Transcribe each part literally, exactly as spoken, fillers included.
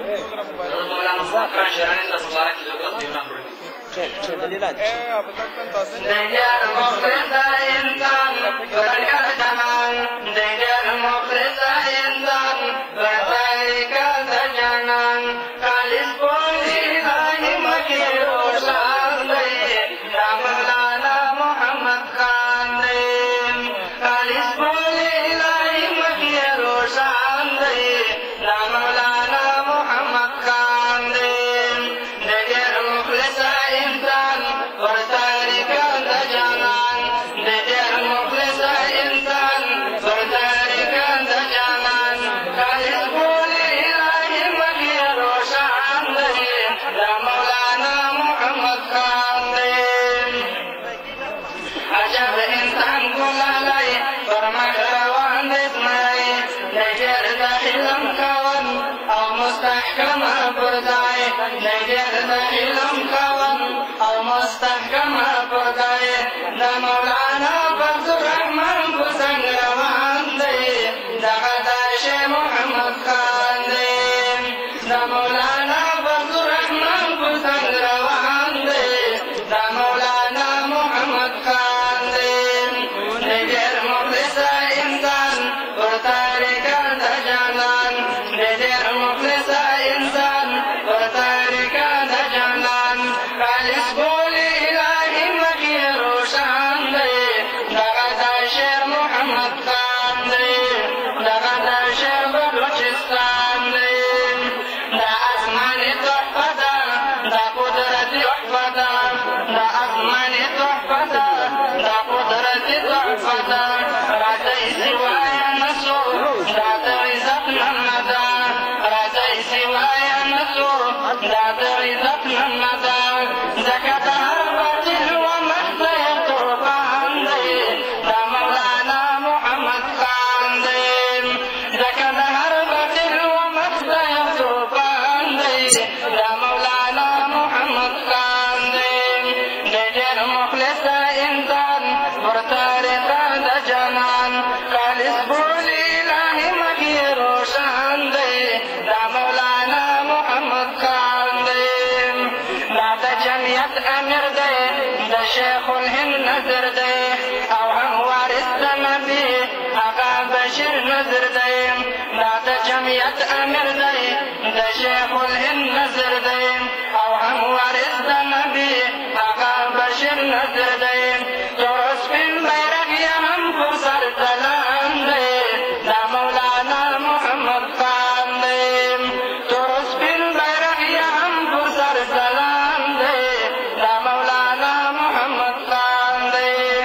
شيخ الهند نذر ديه او هم وارث دمبي اغا بشير نذر ديه لا جمعية امير ديه ده شيخ الهند نذر ديه او هم وارث دمبي اغا بشير نذر ديه درس في البيرق يا هم فرصر دلان ديه ده مولانا محمد خان ديه درس في البيرق يا هم فرصر دلان ديه ده مولانا محمد خان ديه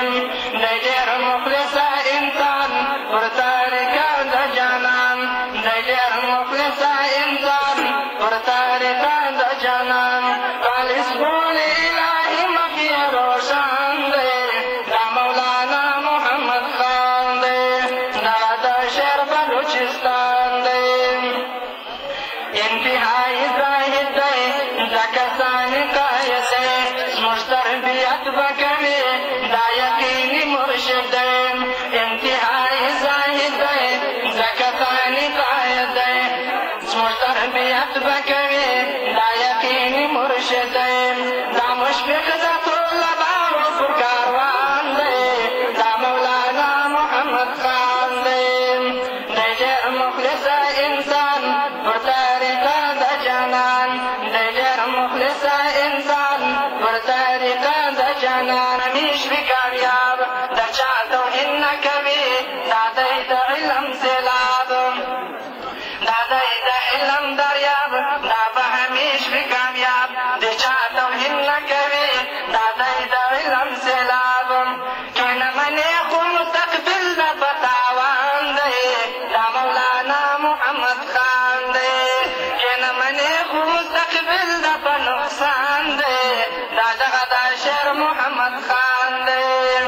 نجر مخلصة انسان ورتاركا دا جانان نجر مخلصة انسان ورتاركا دا جانان خالص بول الهي مخي روشان ديه دا مولانا محمد خان ديه دا دا شهر بلوچستان ديه انتهائی زاہد دے دا کسانی قایسے مشتربیت بکوی دا یقینی مرشد دے انتہائی زاہد دے دا کسانی قایس دے مشتربیت بکوی دا یقینی مرشد دے دا مشفق دا طلبا و فکاروان دے دا مولانا محمد خان دے نجر مخلص انسان ورتارکا دا جانان نجر مخلص انسان ورتارکا دا جانان همیش بھی کامیاب دا چاہتو ہن کبھی دادائی دا علم سیلاب دادائی دا علم دریاب دا با ہمیش بھی کامیاب دا چاہتو ہن کبھی دادائی دا علم سیلاب کہنا منے خو مستقبل دا بتاوان دے دا مولانا محمد خان دے کہنا منے خو مستقبل دا بنقصان دے دا دغا دا شیر محمد خان دے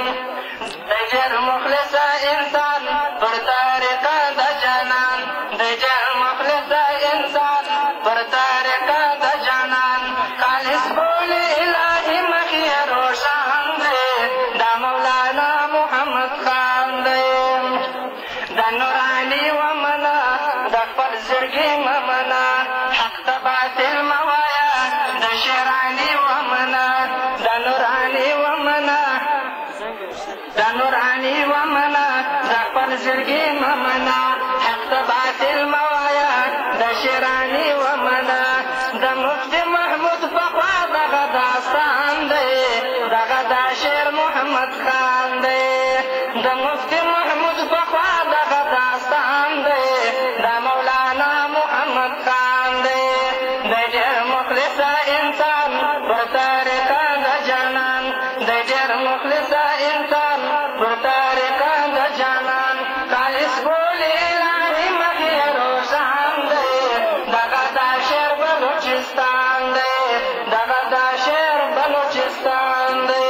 دجر مخلص انسان پر طریقہ دا جانان دجر مخلص انسان پر طریقہ دا جانان خالص بول الہی مخی روشان دے دا مولانا محمد خان دے دا نورانی ومنا دا خپل زړګي ممنه حق ته باطل مه وایه د شیراني ومنه د نوراني ومنه د نوراني ومنه د خپل زړګي ممنه حق ته باطل مه وایه د شیراني ومنه د مفتي محمود پخوا دغه داستان دی دغه دا شعر محمد خان دی د مفتي محمود پخوا دغه داستان دی دا مولانا محمد خان دی دی ډېر مخلصه انسان پر طریقه د جانان دی ډېر مخلصه انسان پر طریقه د جانان خالص بولي الهي مخ یې روښان دی دغه دا شعر بلوچستان دی دغه دا شعر بلوچستان دی